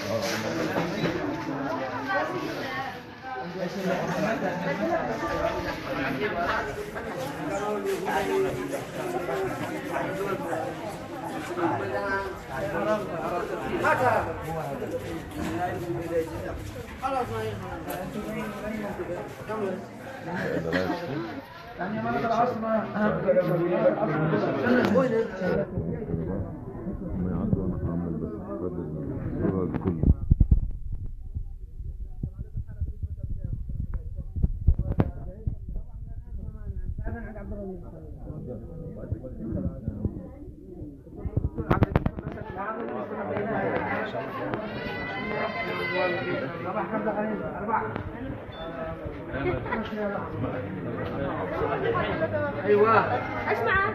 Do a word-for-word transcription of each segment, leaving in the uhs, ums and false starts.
ايوه ايش معاه؟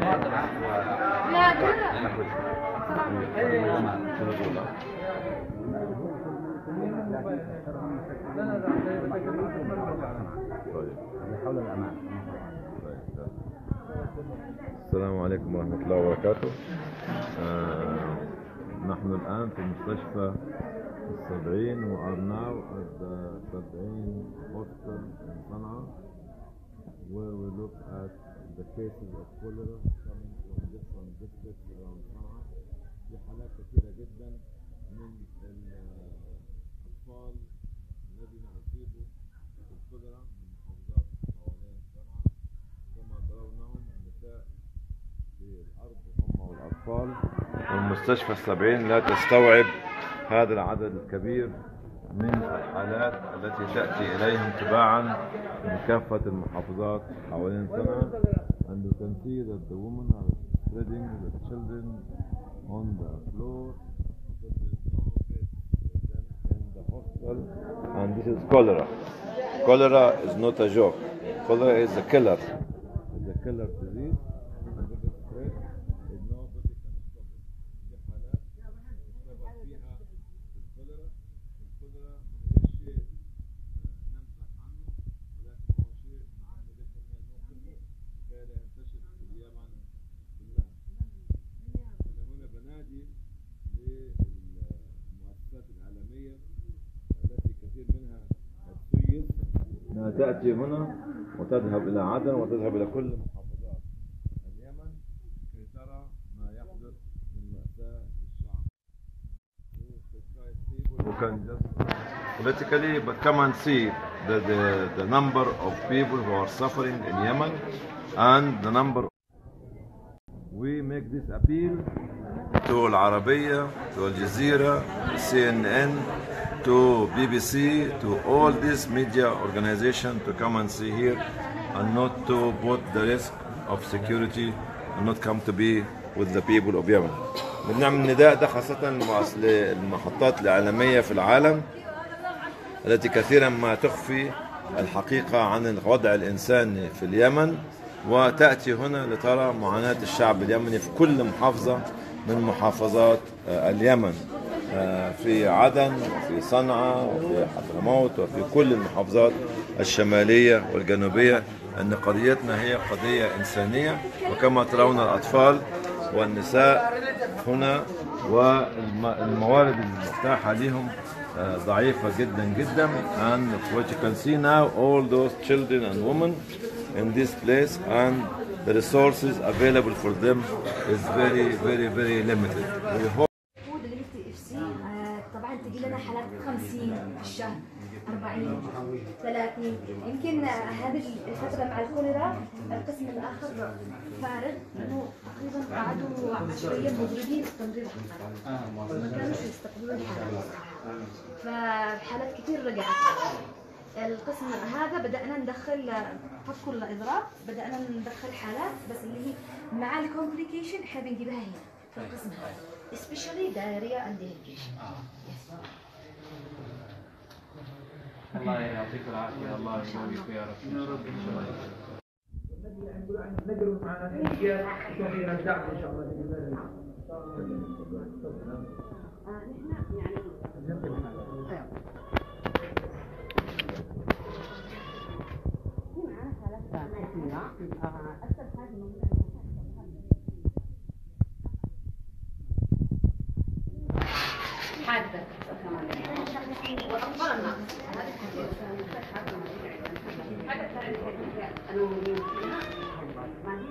لا كلها حول الأمان. السلام عليكم ورحمة الله وبركاته. آه نحن الآن في مستشفى السبعين و are now at the سبعين hospital in Sana'a, where we look at the cases of cholera coming from different districts around Sana'a. في حالات كثيرة جدا من الأطفال الذين أصيبوا بالكوليرا من محافظات حوالين صنعاء، كما ترونهم النساء في الأرض هم والأطفال. والمستشفى السبعين لا تستوعب هذا العدد الكبير من الحالات التي تأتي إليهم تباعا من كافة المحافظات حوالين صنعاء. And you can see that the women are spreading the children on the floor because there is no bed for them in the hospital. And this is cholera. Cholera is not a joke. Cholera is a killer. It's a killer disease. And if it spreads, nobody can stop it. في حالات يصاب فيها بالكوليرا. الكوليرا من غير شيء نمزح عنه، ولكن هو شيء نحن لسه نوقفه كي لا ينتشر في اليمن كلها. أنا هنا بنادي للمؤسسات العالمية التي كثير منها تسيس أنها تأتي هنا وتذهب إلى عدن وتذهب إلى كل محافظات اليمن كي ترى ما يحدث من مأساة للشعب. Who can just politically, but come and see the, the, the number of people who are suffering in Yemen and the number. We make this appeal to Al Arabiya, to Al Jazeera, C N N, to B B C, to all these media organizations to come and see here and not to put the risk of security and not come to be with the people of Yemen. بنعمل نداء ده خاصة للمحطات الإعلامية في العالم التي كثيرا ما تخفي الحقيقة عن الوضع الإنساني في اليمن، وتأتي هنا لترى معاناة الشعب اليمني في كل محافظة من محافظات اليمن، في عدن وفي صنعاء وفي حضرموت وفي كل المحافظات الشمالية والجنوبية، أن قضيتنا هي قضية إنسانية. وكما ترون الأطفال والنساء هنا والموارد المتاحة لهم ضعيفة جدا جدا. And what you can see now, all those children and women in this place, and the resources available for them is very very very limited. We hope طبعا تجي لنا حالات خمسين في الشهر، أربعين، ثلاثين. يمكن هذه الفترة مع الكوليرا القسم الآخر فارغ، لأنه تقريبا قعدوا عشر أيام مضربين تمريض حقنا، ما كانوش يستقبلون الحالات، فحالات كثير رجعت. القسم هذا بدأنا ندخل فكوا الإضراب، بدأنا ندخل حالات بس اللي هي مع الكومبليكيشن احنا بنجيبها هنا في القسم هذا، especially diarrhea and dehydration. الله يعطيك العافية، الله يقويك يا رب. يا رب إن شاء الله. نقدر معنا أشياء كثيرة دعم إن شاء الله. حادة والاطفال الناقص هذا التعريف انا موجودين فيها ما عنديش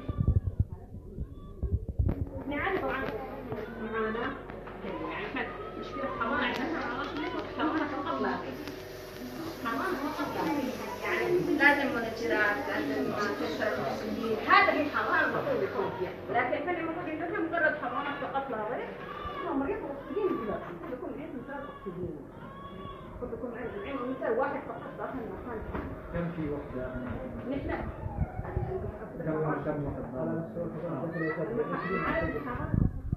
نعرف طبعا معانا يعني احنا مشكله حضانه عندنا حضانه فقط لا حضانه فقط لا يعني لازم منشرات لازم تشترك تسجيل هذا هي الحضانه المفروض يكون فيها لكن احنا المفروض عندنا مجرد حضانه فقط لا غير هو مريض اكسجين دلوقتي يكون مريض مثال اكسجين المفروض يكون عندنا مثال واحد فقط داخل المكان كم في وحده؟ نحن كم كم وحده؟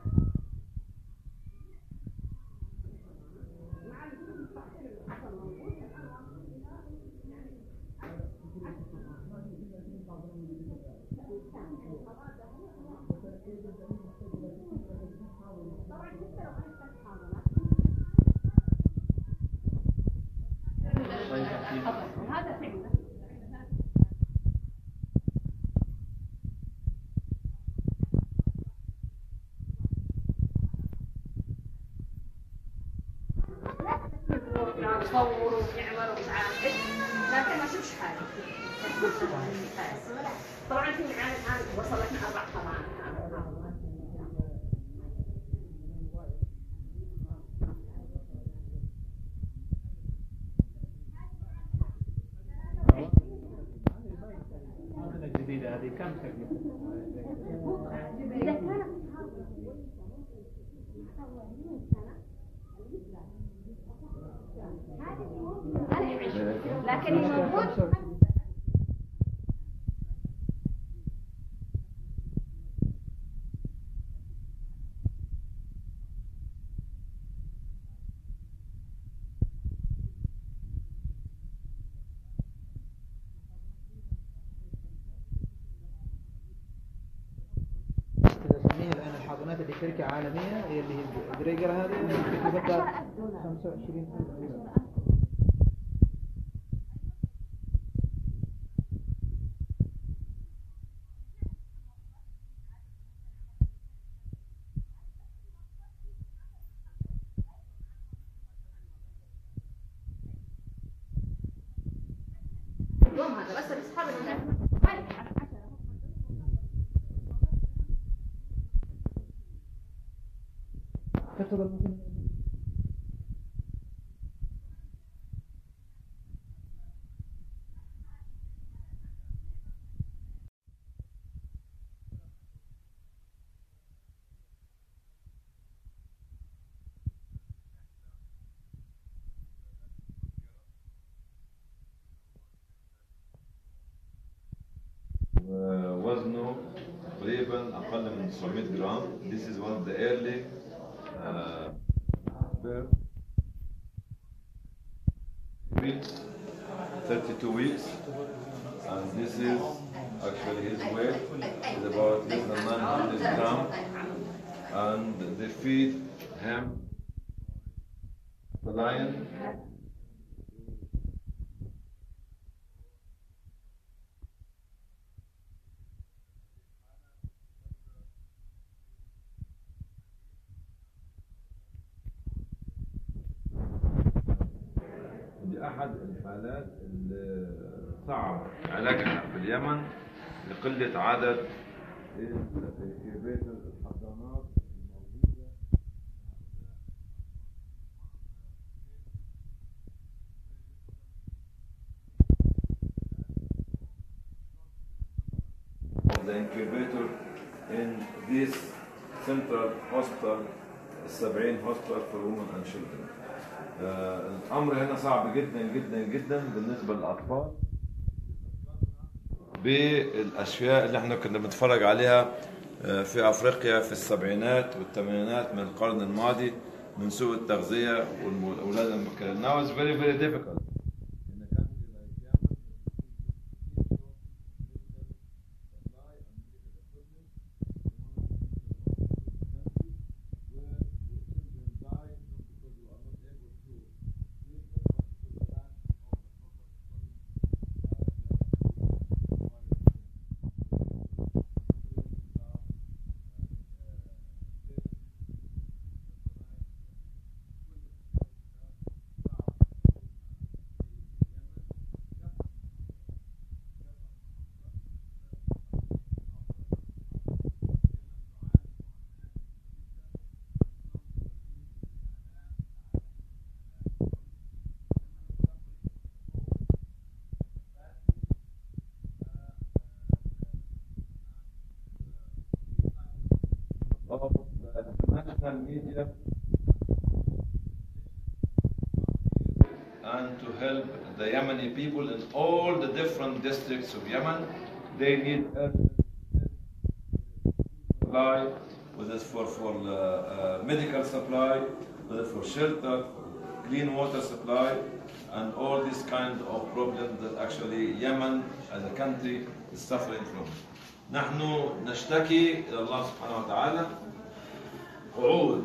نصور ونعمل ونعالج لكن ما شفتش حاجه طبعا في معانا الان وصلتنا اربع طبعا الجديده هذه كم تكلفه؟ لكن موجود نسميها الآن الحاضنات اللي شركة عالمية هي اللي هي بريجر هذه تكلفتها خمسة وعشرين ألف. هذا بس الاصحاب تفضل ممكن وزنه تقريبا أقل من تسعمية جرام. This is one of the early uh, birth weeks, thirty-two weeks, and this is actually his weight is about less than nine hundred grams, and they feed him the lion. أحد الحالات اللي صعب علاجها في اليمن لقلة عدد الحضانات الموجودة. The incubator in this central hospital, seventy hospital for women and children. آه الأمر هنا صعب جدا جدا جدا بالنسبة للأطفال بالأشياء اللي احنا كنا بنتفرج عليها آه في أفريقيا في السبعينات والثمانينات من القرن الماضي من سوء التغذية والأولاد المبكرة. Now it's very very difficult. local media and to help the Yemeni people in all the different districts of Yemen. They need supply, whether it's for, for uh, uh, medical supply, whether for shelter, clean water supply, and all these kind of problems that actually Yemen as a country is suffering from. نحن نشتكي إلى الله سبحانه وتعالى وعود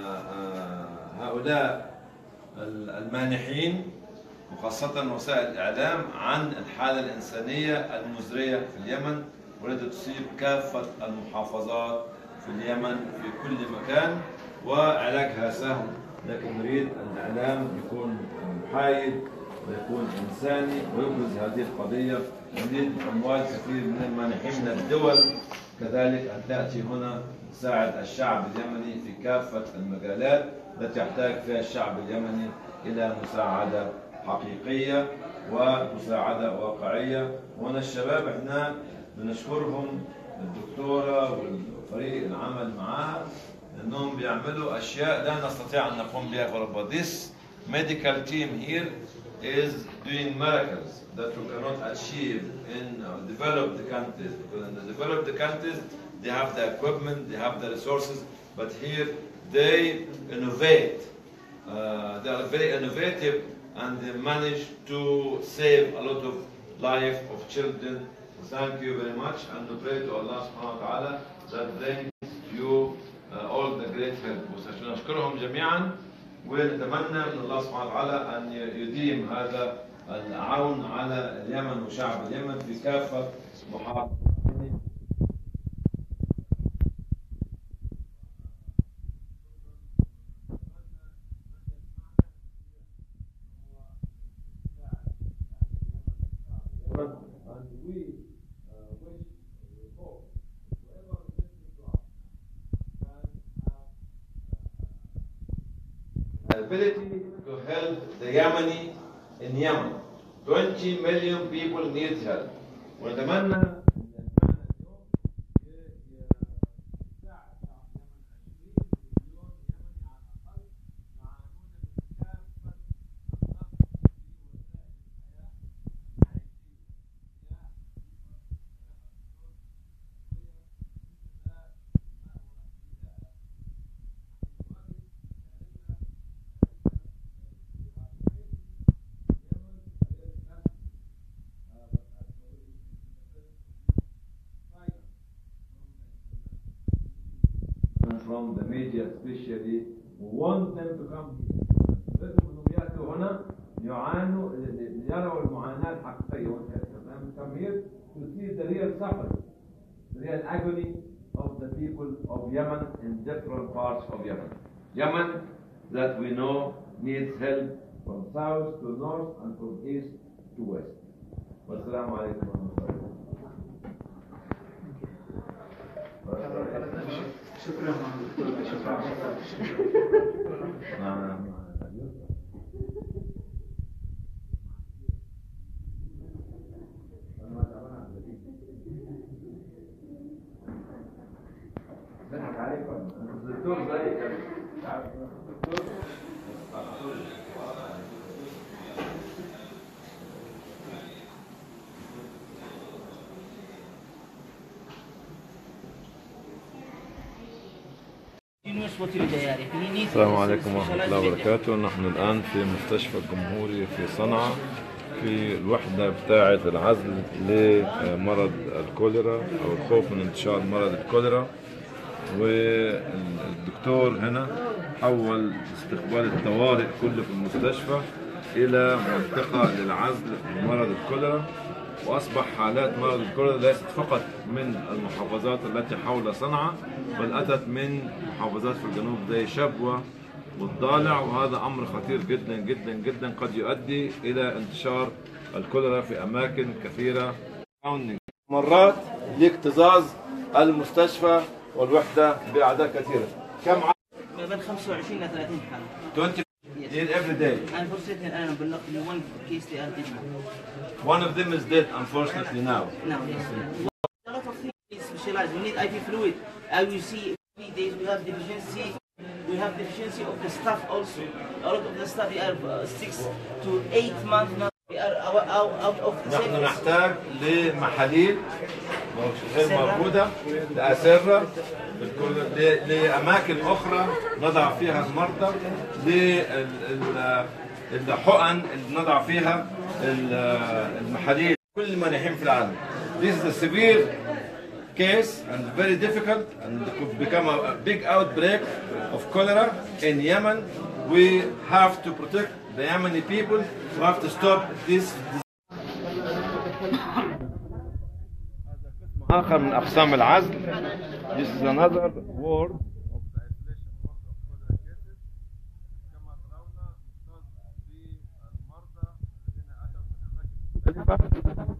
هؤلاء المانحين وخاصة وسائل الإعلام عن الحالة الإنسانية المزرية في اليمن والتي تصيب كافة المحافظات في اليمن في كل مكان، وعلاجها سهل، لكن نريد الإعلام يكون محايد ويكون إنساني ويبرز هذه القضية. نريد أموال كثير من المانحين من الدول كذلك أن تأتي هنا تساعد الشعب اليمني في كافة المجالات التي يحتاج فيها الشعب اليمني إلى مساعدة حقيقية ومساعدة واقعية. وهنا الشباب احنا بنشكرهم الدكتورة والفريق العمل معها لأنهم بيعملوا أشياء لا نستطيع أن نقوم بها في أوروبا. This medical team here is doing miracles that we cannot achieve in uh, developed countries. Because in the developed countries they have the equipment, they have the resources, but here they innovate. Uh, they are very innovative and they manage to save a lot of life of children. Thank you very much, and we pray to Allah subhanahu wa ta'ala that brings you uh, all the great help. ونشكرهم جميعا ونتمنى من الله سبحانه وتعالى أن يديم هذا العون على اليمن وشعب اليمن في كافة محافظات. Ability to help the Yemeni in Yemen. twenty million people need help. ونتمنى from the media especially, we want them to come here. لازم انهم ياتوا هنا يعانوا يروا المعاناه الحقيقيه. When come here to see the real suffering, the real agony of the people of Yemen in different parts of Yemen. Yemen that we know needs help from south to north and from east to west. Wassalamu alaikum wa rahmatullahi. شكرا شكرا السلام عليكم ورحمة الله وبركاته. نحن الآن في مستشفى الجمهوري في صنعاء في الوحدة بتاعة العزل لمرض الكوليرا أو الخوف من انتشار مرض الكوليرا. والدكتور هنا حول استقبال الطوارئ كله في المستشفى إلى منطقة للعزل لمرض الكوليرا. وأصبح حالات مرض الكوليرا ليست فقط من المحافظات التي حول صنعاء بل أتت من محافظات في الجنوب زي شبوة والضالع، وهذا أمر خطير جدا جدا جدا قد يؤدي إلى انتشار الكوليرا في أماكن كثيرة مرات لاكتظاظ المستشفى والوحدة بأعداد كثيرة. كم عدد؟ من خمسة وعشرين إلى ثلاثين حالة. twenty yes. every day. Unfortunately, أنا بلغت من one case they are dead now. One of them is dead, unfortunately now. Now, yes. A lot of things specialized. We need I V fluid. I will see three days we have deficiency. we have deficiency of the staff also. A lot of the staff they are uh, six to eight months now. We are out, out, out of the نحن service. نحتاج لمحاليل غير موجودة، لأسرة، ل- لأماكن أخرى نضع فيها المرضى، للحقن اللي نضع فيها ال- المحاليل. كل المانحين في العالم. This is a severe case and very difficult, and it could become a, a big outbreak of cholera in Yemen. We have to protect the Yemeni people. We have to stop this. آخر من أقسام العزل. This is another ward of the isolation ward of cholera cases. كما ترون نحتاج بالمرضى الذين أتوا من أماكن مختلفة.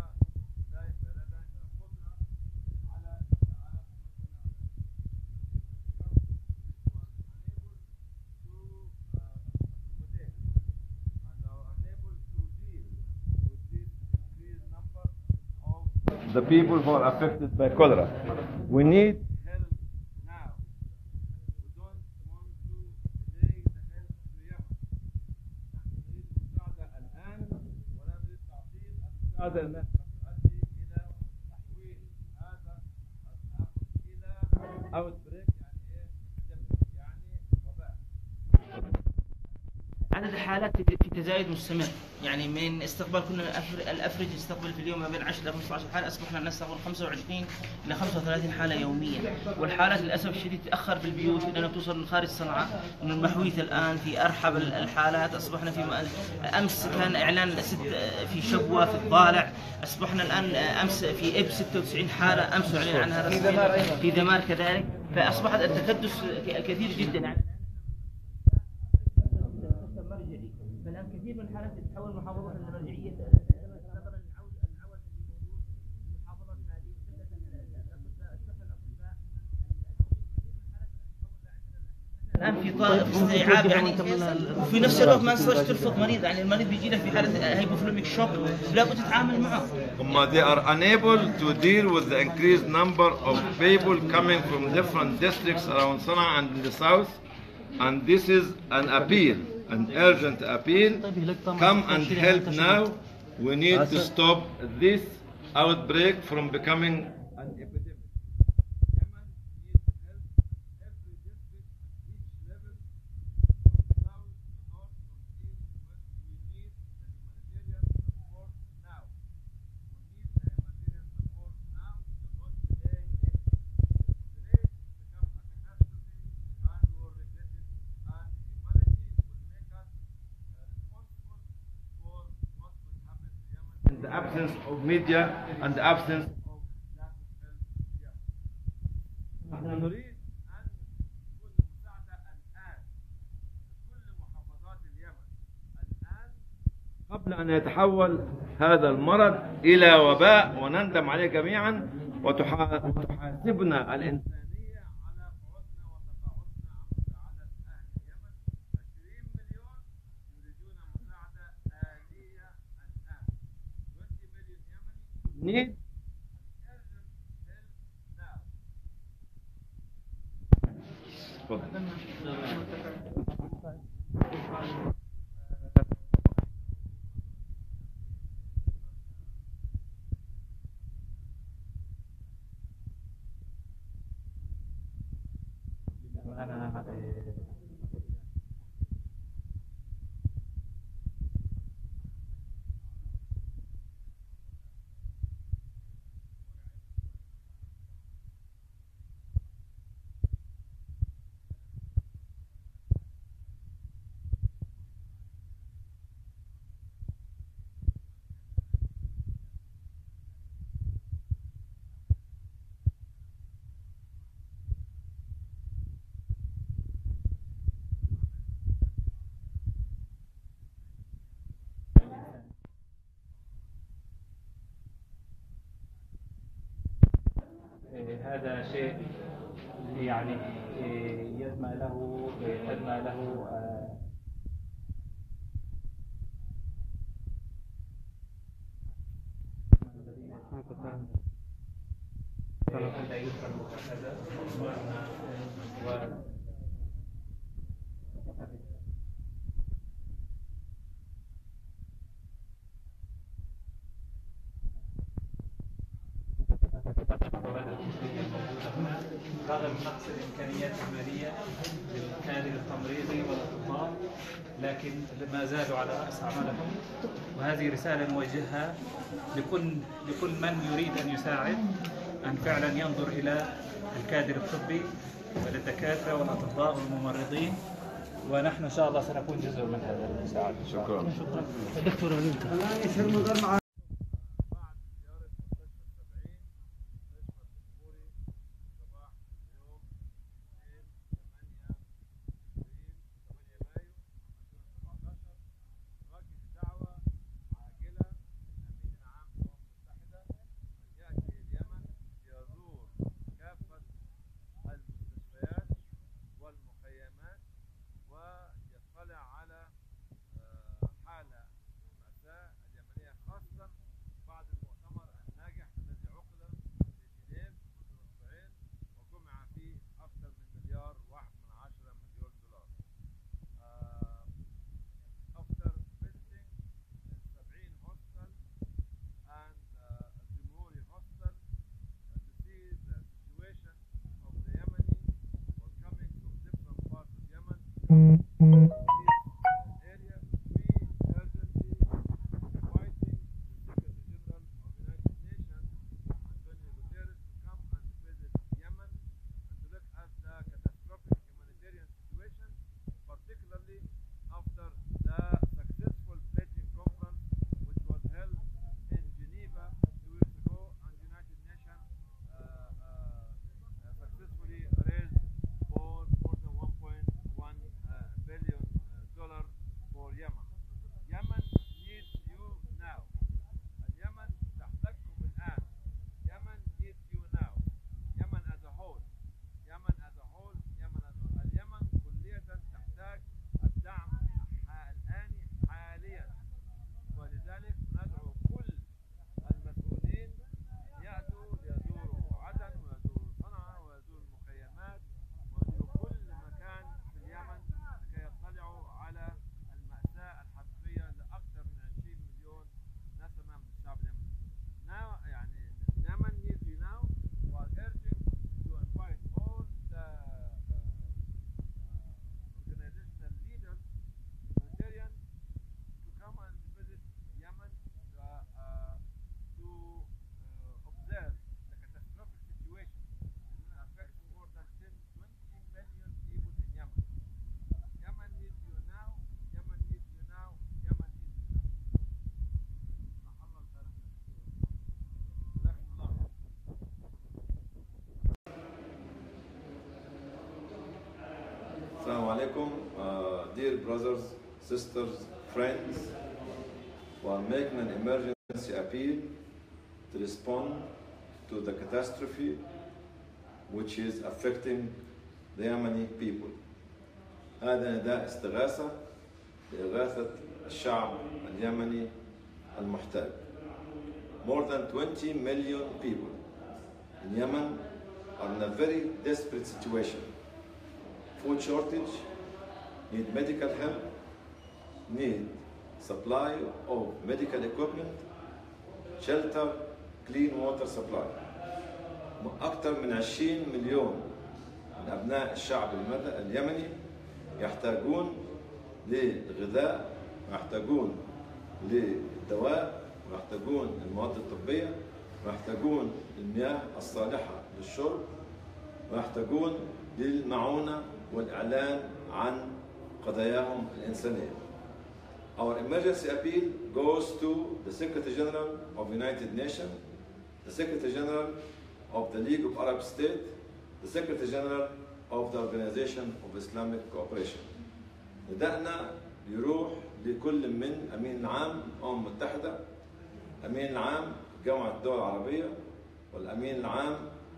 The people who are affected by cholera. We need help now. We don't want to delay the help to Yemen. نحن نريد المساعدة الآن ولا نريد تعطيل المساعدة التي تؤدي إلى تحويل هذا الأمر إلى outbreak، يعني إيه؟ يعني وباء. عدد الحالات في تزايد مستمر، يعني من استقبال كنا الافرج يستقبل في اليوم ما بين عشرة إلى خمسة عشر حاله، اصبحنا نستقبل خمسة وعشرين إلى خمسة وثلاثين حاله يوميا، والحالات للاسف الشديد تاخر بالبيوت لانها بتوصل من خارج صنعاء. من المحويث الان في ارحب الحالات، اصبحنا في امس كان اعلان ست في شبوه في الضالع، اصبحنا الان امس في اب ستة وتسعين حاله امس اعلن عنها رسميا، في ذمار كذلك، فاصبحت التكدس كثير جدا يعني. فالان كثير من الحالات تتحول محافظه المرجعيه نظرا للعود العود اللي موجود في المحافظه هذه الاطباء الصحه الاطباء الان في طالب استيعاب يعني، وفي نفس الوقت ما تقدرش ترفض مريض، يعني المريض بيجي له في حاله هايبوفلوميك شوك لابد تتعامل معه. Um, they are unable to deal with the increased number of people coming from different districts around Sana'a and in the south, and this is an appeal, an urgent appeal. Come and help now. We need to stop this outbreak from becoming an epidemic. Yemen needs help in every district at each level, from south to north, from east to west. We need the humanitarian support now. We need the humanitarian support now, to not delay it. Delay it will become a catastrophe and we will regret it, and humanity will make us uh, responsible for what will happen to Yemen in the absence of media and the absence of lack of help to Yemen. نحن نريد أن تكون المساعدة الآن في كل محافظات اليمن الآن، قبل أن يتحول هذا المرض إلى وباء ونندم عليه جميعا، وتحا- وتحاسبنا الإنسانية على بعدنا وتقاعدنا عن مساعدة أهل اليمن. عشرين مليون يريدون مساعدة آلية الآن. عشرين مليون يمني need urgent help now. تفضل. هذا شيء يعني يسمى له يسمى له الطبية الموجودة هنا رغم نقص الإمكانيات المالية للكادر التمريضي والأطباء، لكن ما زالوا على رأس عملهم. وهذه رسالة نوجهها لكل لكل من يريد أن يساعد، أن فعلا ينظر إلى الكادر الطبي والدكاترة والأطباء والممرضين، ونحن إن شاء الله سنكون جزء من هذا المساعدة. شكرا. شكرا دكتور وليد. Assalamu alaikum, uh, dear brothers, sisters, friends. We are making an emergency appeal to respond to the catastrophe which is affecting the Yemeni people. هذا نداء استغاثة لإغاثة الشعب اليمني المحتاج. More than twenty million people in Yemen are in a very desperate situation. Food shortage, need medical help, need supply of medical equipment, shelter, clean water supply. أكثر من عشرين مليون من أبناء الشعب اليمني يحتاجون للغذاء، ويحتاجون للدواء، ويحتاجون المواد الطبية، ويحتاجون المياه الصالحة للشرب، ويحتاجون للمعونة والإعلان عن قضاياهم الإنسانية. Our emergency appeal goes to the Secretary General of United Nations, the Secretary General of the League of Arab States, the Secretary General of the Organization of Islamic Cooperation. نداءنا يروح لكل من أمين العام الأمم المتحدة، أمين العام جامعة الدول العربية، والأمين العام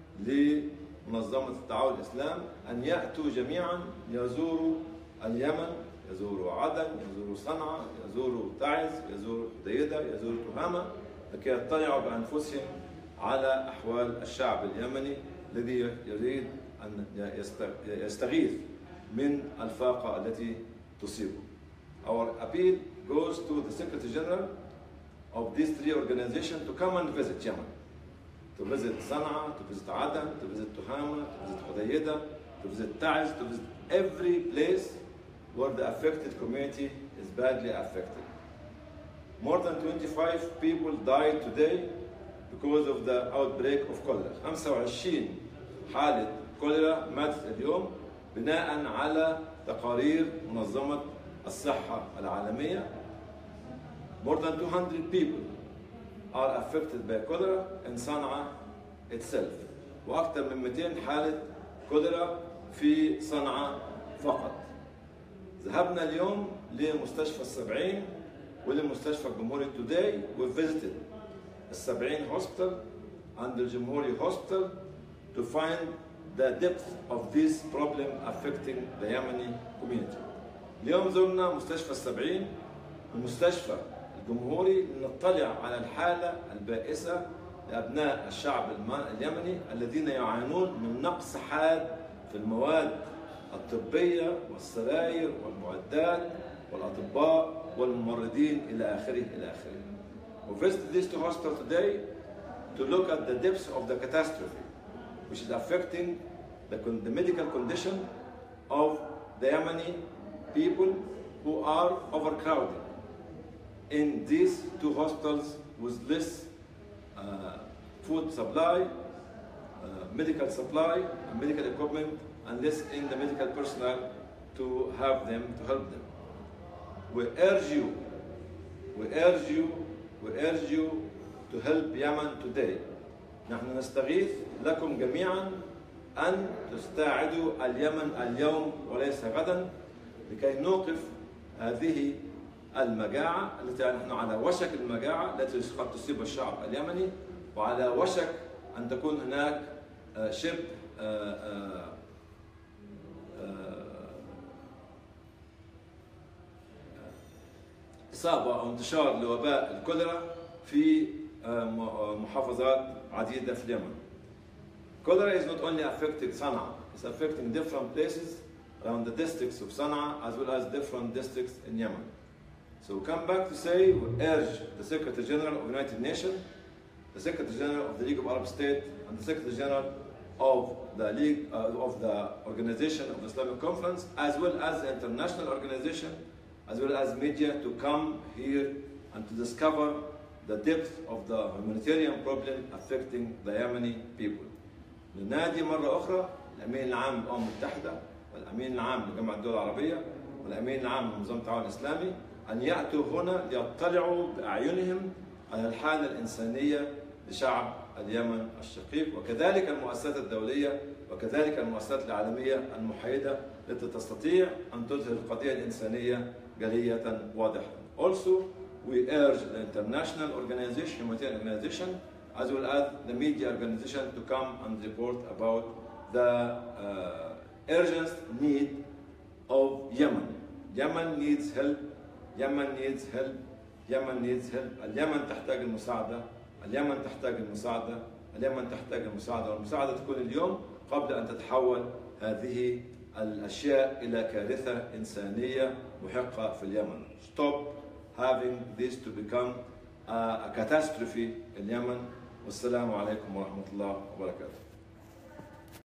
لمنظمة التعاون الإسلام، أن يأتوا جميعا يزوروا اليمن، يزوروا عدن، يزوروا صنعاء، يزوروا تعز، يزوروا حديدة، يزوروا تهامة، لكي يطلعوا بأنفسهم على أحوال الشعب اليمني الذي يريد أن يستغيث من الفاقة التي تصيبه. Our appeal goes to the Secretary General of these three organizations to come and visit Yemen, to visit Sana'a, to visit Aden, to visit Tuhama, to visit Hudaydah, to visit Taiz, to visit every place where the affected community is badly affected. More than twenty-five people died today because of the outbreak of cholera. خمسة وعشرين حالة كوليرا ماتت اليوم بناء على تقارير منظمة الصحة العالمية. More than two hundred people are affected by cholera in Sana'a itself. وأكثر من مئتين حالة كوليرا في صنعاء فقط. ذهبنا اليوم لمستشفى السبعين ولمستشفى الجمهوري today. We visited السبعين hospital and the Jamhuri hospital to find the depth of this problem affecting the Yemeni community. اليوم زرنا مستشفى السبعين ومستشفى الجمهوري لنطلع على الحالة البائسة لأبناء الشعب اليمني الذين يعانون من نقص حاد في المواد الطبية والسراير والمعدات والأطباء والممرضين إلى آخره إلى آخره. We visited these two hospitals today to look at the depths of the catastrophe which is affecting the, the medical condition of the Yemeni people who are overcrowded in these two hospitals with less uh, food supply, uh, medical supply, and medical equipment, and less in the medical personnel to have them, to help them. We urge you, we urge you, we urge you to help Yemen today. نحن نستغيث لكم جميعا أن تساعدوا اليمن اليوم وليس غدا لكي نوقف هذه المجاعة التي نحن على وشك المجاعة التي قد تصيب الشعب اليمني وعلى وشك أن تكون هناك شبه إصابة أو انتشار لوباء الكوليرا في محافظات عديدة في اليمن. Cholera is not only affecting Sana'a, it's affecting different places around the districts of Sana'a as well as different districts in Yemen. So we come back to say we urge the Secretary General of the United Nations, the Secretary General of the League of Arab States, and the Secretary General of the League uh, of the Organization of the Islamic Conference, as well as the international organization, as well as media, to come here and to discover the depth of the humanitarian problem affecting the Yemeni people. ننادي مرة أخرى الأمين العام للأمم المتحدة والأمين العام لجامعة الدول العربية والأمين العام لمنظمة التعاون الإسلامي أن يأتوا هنا ليطلعوا بأعينهم على الحالة الإنسانية لشعب اليمن الشقيق، وكذلك المؤسسات الدولية وكذلك المؤسسات العالمية المحايدة التي تستطيع أن تظهر القضية الإنسانية جلية واضحة. Also, we urge the international organization, humanitarian organization, as well as the media organization to come and report about the uh, urgent need of Yemen. Yemen needs help. Yemen needs help. Yemen needs help. اليمن تحتاج المساعدة. اليمن تحتاج المساعدة. اليمن تحتاج المساعدة، والمساعدة تكون اليوم قبل أن تتحول هذه الأشياء إلى كارثة إنسانية محقة في اليمن. Stop having this to become a, a catastrophe in Yemen. والسلام عليكم ورحمة الله وبركاته.